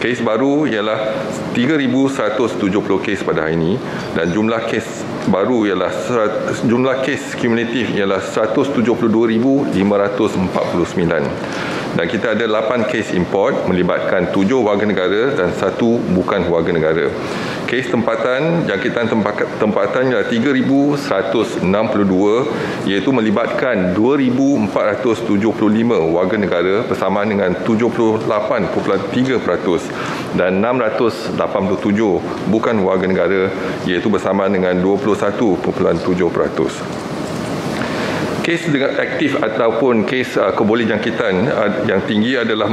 Kes baru ialah 3,170 kes pada hari ini dan jumlah kes baru ialah jumlah kes kumulatif ialah 172,549. Dan kita ada 8 kes import melibatkan 7 warga negara dan 1 bukan warga negara. Kes tempatan, jangkitan tempatan ialah 3,162 iaitu melibatkan 2,475 warga negara bersamaan dengan 78.3% dan 687 bukan warga negara iaitu bersamaan dengan 21.7%. Kes dengan aktif ataupun kes keboleh jangkitan yang tinggi adalah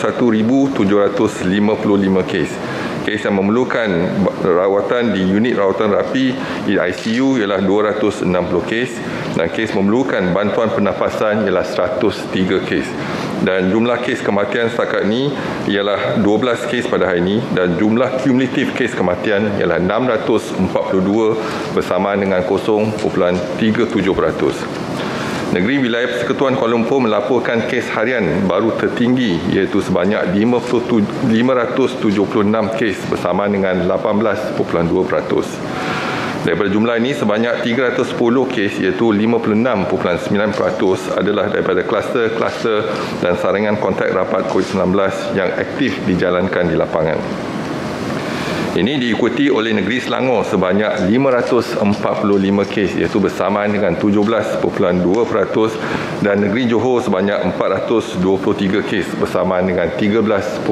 41,755 kes. Kes yang memerlukan rawatan di unit rawatan rapi di ICU ialah 260 kes dan kes memerlukan bantuan pernafasan ialah 103 kes. Dan jumlah kes kematian setakat ini ialah 12 kes pada hari ini dan jumlah kumulatif kes kematian ialah 642 bersamaan dengan 0.37%. Negeri Wilayah Persekutuan Kuala Lumpur melaporkan kes harian baru tertinggi iaitu sebanyak 576 kes bersamaan dengan 18.2%. Daripada jumlah ini, sebanyak 310 kes iaitu 56.9% adalah daripada kluster-kluster dan saringan kontak rapat COVID-19 yang aktif dijalankan di lapangan. Ini diikuti oleh negeri Selangor sebanyak 545 kes iaitu bersamaan dengan 17.2% dan negeri Johor sebanyak 423 kes bersamaan dengan 13.2%.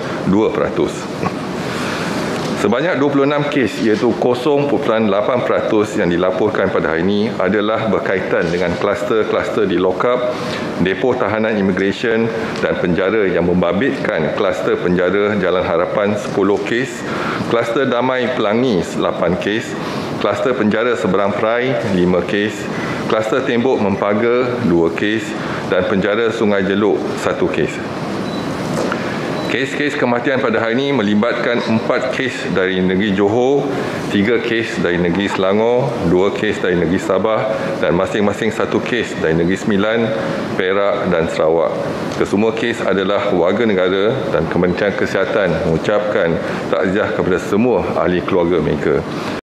Sebanyak 26 kes iaitu 0.8% yang dilaporkan pada hari ini adalah berkaitan dengan kluster-kluster di lokap, depo tahanan imigresen dan penjara yang membabitkan kluster penjara Jalan Harapan 10 kes, kluster Damai Pelangi 8 kes, kluster penjara Seberang Perai 5 kes, kluster Tembok Mempaga 2 kes dan penjara Sungai Jeluk 1 kes. Kes-kes kematian pada hari ini melibatkan 4 kes dari negeri Johor, 3 kes dari negeri Selangor, 2 kes dari negeri Sabah dan masing-masing 1 kes dari negeri Sembilan, Perak dan Sarawak. Kesemua kes adalah warga negara dan Kementerian Kesihatan mengucapkan takziah kepada semua ahli keluarga mereka.